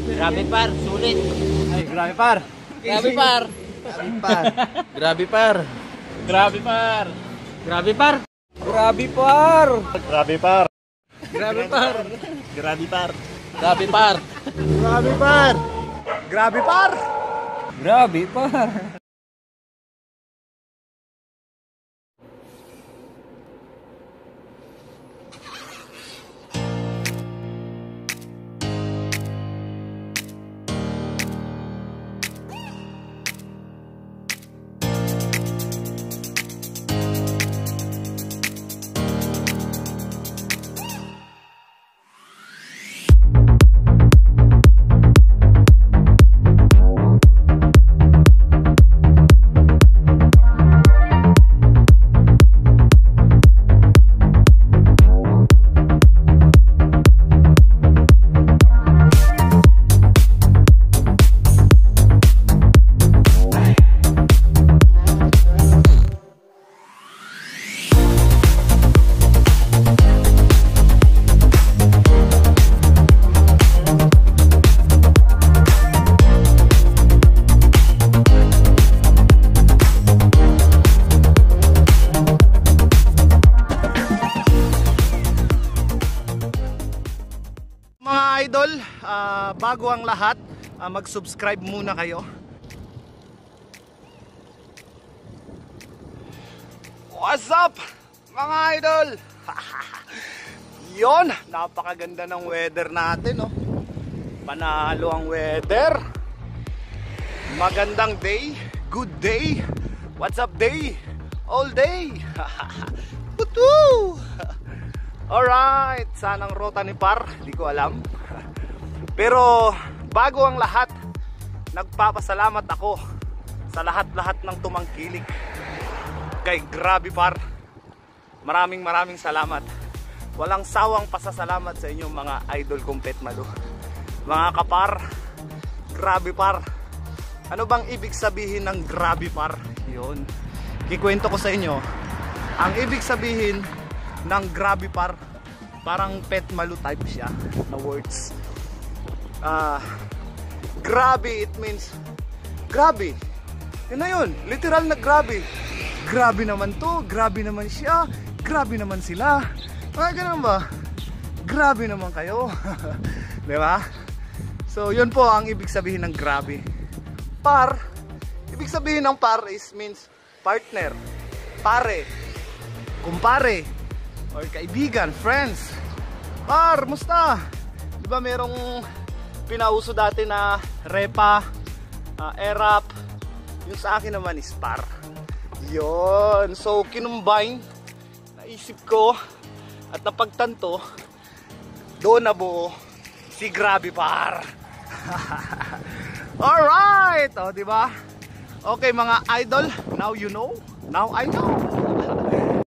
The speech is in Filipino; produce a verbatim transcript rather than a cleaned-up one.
Grabe par, sulit. Ay, grabe par. Grabe par. Grabe par. Grabe par. Grabe par. Grabe par. Grabe par. Grabe par. Grabe par. Grabe par. Grabe par. Grabe par. Grabe par. Grabe par. Idol, uh, bago ang lahat, uh, mag-subscribe muna kayo. What's up mga idol? Yon, napakaganda ng weather natin, no? Panalo ang weather. Magandang day, good day. What's up day? All day. Woohoo! Alright, saan ang rota ni Par? Hindi ko alam. Pero bago ang lahat, nagpapasalamat ako sa lahat-lahat ng tumangkilik kay Grabe Par. Maraming maraming salamat. Walang sawang pasasalamat sa inyo mga idol kong Pet Malu. Mga kapar, Grabe Par. Ano bang ibig sabihin ng Grabe Par? Yun, kikwento ko sa inyo. Ang ibig sabihin ng Grabe Par, parang Pet Malu type siya na words. Uh, grabe, it means grabe. Yun na yun, literal na grabe. Grabe naman to, grabe naman siya, grabe naman sila. Mga ganun ba? Grabe naman kayo. Diba? So yun po ang ibig sabihin ng grabe. Par, ibig sabihin ng par is means partner, pare, kumpare, or kaibigan, friends. Par, musta? Diba merong pinauso dati na repa, uh, erap. Yung sa akin naman is par. Yun. So kinumbine, naisip ko at napagtanto, doon na buo si Grabe Par. Alright, o diba? Okay mga idol, now you know, now I know.